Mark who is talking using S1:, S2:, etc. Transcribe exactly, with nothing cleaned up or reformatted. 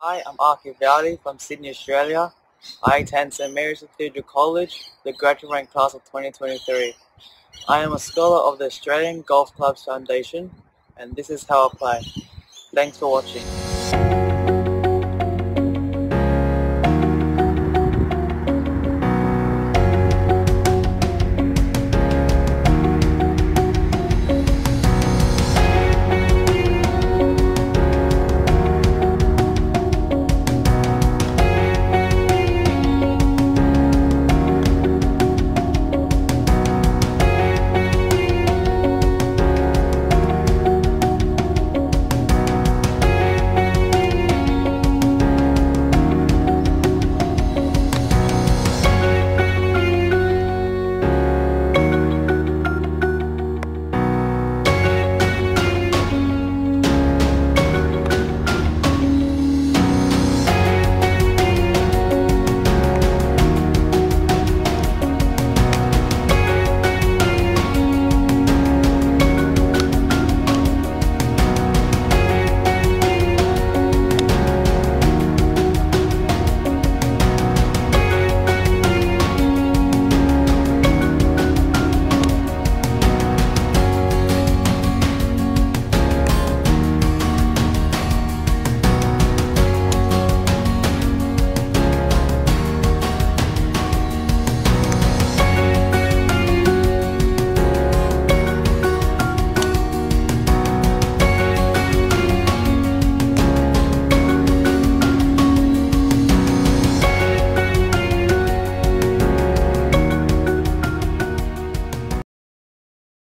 S1: Hi, I'm Arki Valdy from Sydney, Australia. I attend St Mary's Cathedral College, the graduating class of twenty twenty-three. I am a scholar of the Australian Golf Clubs Foundation, and this is how I play. Thanks for watching.